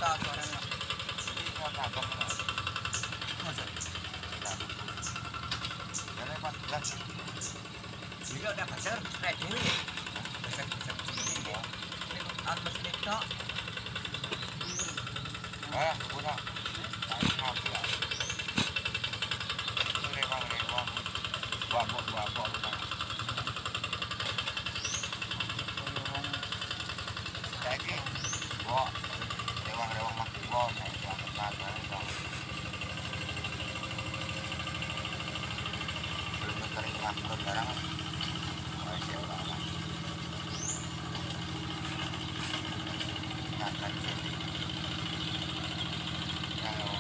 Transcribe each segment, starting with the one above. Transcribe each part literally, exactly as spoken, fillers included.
Kota suaranya. Ini kota apa? Masa? Jadi empat belas. Juga udah pacar, kayak ini. Pacar-pacar ini. At mesin itu. Ah, udah. Saya happy lah. Ini rewang-rewang. Babok-babok udah. Jadi, kok rewang-rewang mati bom, saya bilang ke sana, belum kering makro barang, masih orang lah. Akan jadi kalau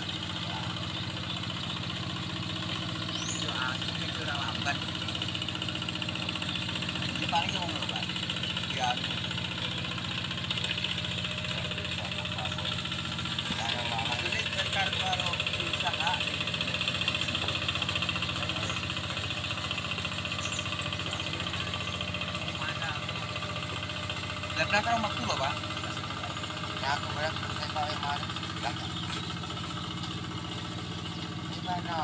Itu asli kurang lambat. Ini paling ngomong apa? Ya. Jadi terkait kalau usaha mana? Lepas kalau waktu loh pak? ya aku bilang saya tahu yang mana bilang gimana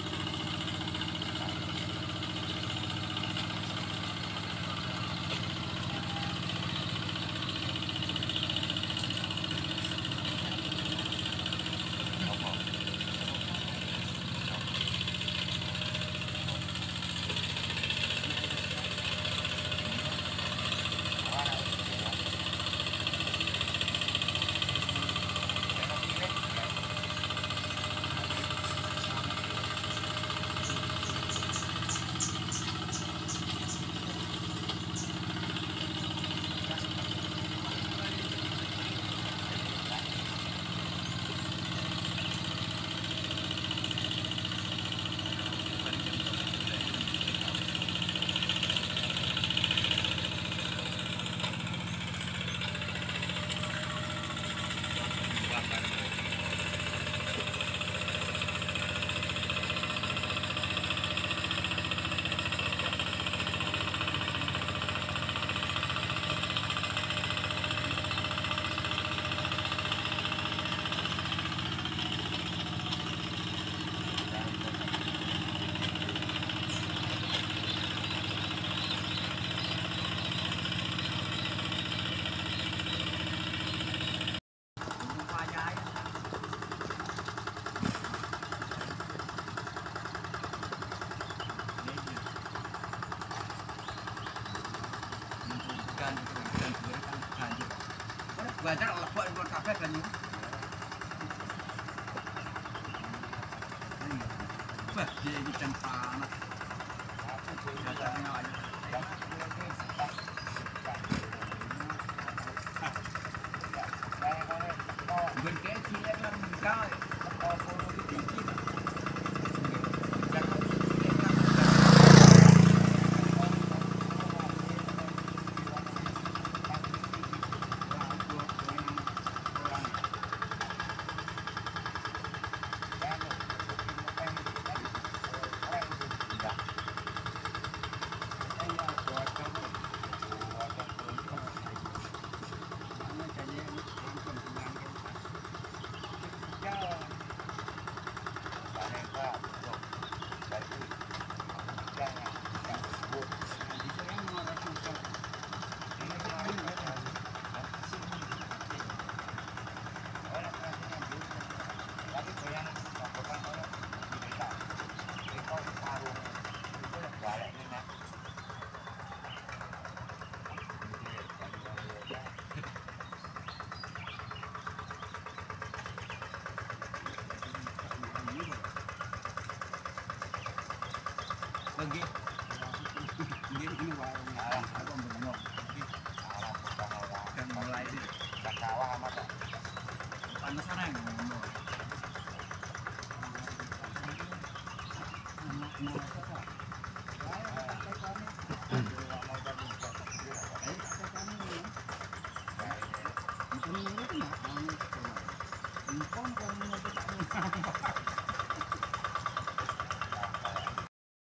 Belajar Allah buat buat kafe kan ini. Wah, dia ini kan panas. Belajarnya aja. Berkait dia kan kau. Kau perlu tinggi. Lagi. Ini ini warung ya. Aku bengok. Kan mulai di kawah amat ya. Panasan yang ngomong. Anak-anak